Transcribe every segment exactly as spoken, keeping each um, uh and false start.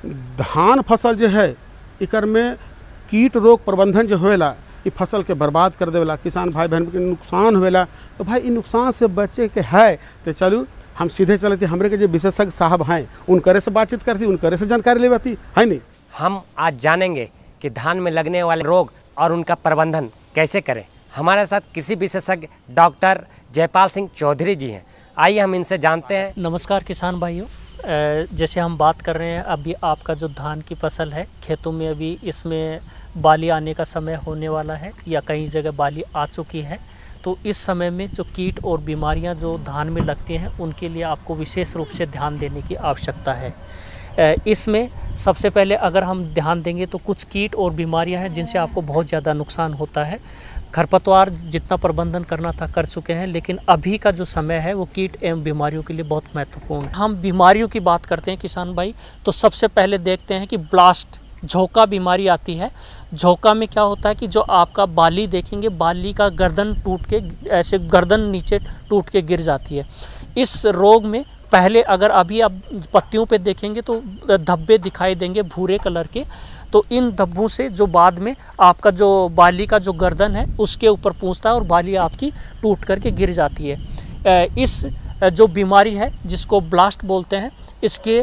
धान फसल जो है इकर में कीट रोग प्रबंधन जो होएला ये फसल के बर्बाद कर देवेला, किसान भाई बहन के नुकसान होएला। तो भाई इ नुकसान से बचे के है तो चलू हम सीधे चलते हमरे के जो विशेषज्ञ साहब हैं उनकरे से बातचीत करती, उनकरे से जानकारी लेती है नहीं। हम आज जानेंगे कि धान में लगने वाले रोग और उनका प्रबंधन कैसे करें। हमारे साथ कृषि विशेषज्ञ डॉक्टर जयपाल सिंह चौधरी जी हैं। आइए हम इनसे जानते हैं। नमस्कार किसान भाइयों, जैसे हम बात कर रहे हैं अभी आपका जो धान की फसल है खेतों में, अभी इसमें बाली आने का समय होने वाला है या कई जगह बाली आ चुकी है। तो इस समय में जो कीट और बीमारियां जो धान में लगती हैं उनके लिए आपको विशेष रूप से ध्यान देने की आवश्यकता है। इसमें सबसे पहले अगर हम ध्यान देंगे तो कुछ कीट और बीमारियां हैं जिनसे आपको बहुत ज़्यादा नुकसान होता है। खरपतवार जितना प्रबंधन करना था कर चुके हैं, लेकिन अभी का जो समय है वो कीट एवं बीमारियों के लिए बहुत महत्वपूर्ण है। हम बीमारियों की बात करते हैं किसान भाई, तो सबसे पहले देखते हैं कि ब्लास्ट झोंका बीमारी आती है। झोंका में क्या होता है कि जो आपका बाली देखेंगे, बाली का गर्दन टूट के ऐसे गर्दन नीचे टूट के गिर जाती है। इस रोग में पहले अगर अभी आप पत्तियों पे देखेंगे तो धब्बे दिखाई देंगे भूरे कलर के। तो इन धब्बों से जो बाद में आपका जो बाली का जो गर्दन है उसके ऊपर पूंछता है और बाली आपकी टूट करके गिर जाती है। इस जो बीमारी है जिसको ब्लास्ट बोलते हैं, इसके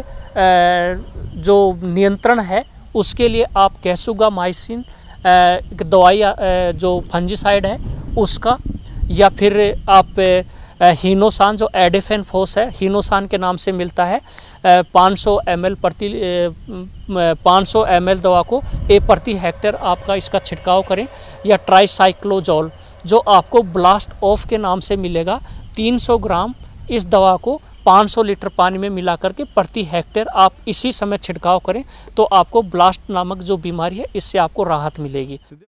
जो नियंत्रण है उसके लिए आप कैसुगामाइसिन दवाई जो फंजीसाइड है उसका, या फिर आप हीनोसान जो एडेफेन फोस है हीनोसान के नाम से मिलता है, पाँच सौ एम एल प्रति पाँच सौ एम एल दवा को ए प्रति हेक्टेयर आपका इसका छिड़काव करें। या ट्राइसाइक्लोजोल जो आपको ब्लास्ट ऑफ के नाम से मिलेगा, तीन सौ ग्राम इस दवा को पाँच सौ लीटर पानी में मिला करके प्रति हेक्टेयर आप इसी समय छिड़काव करें तो आपको ब्लास्ट नामक जो बीमारी है इससे आपको राहत मिलेगी।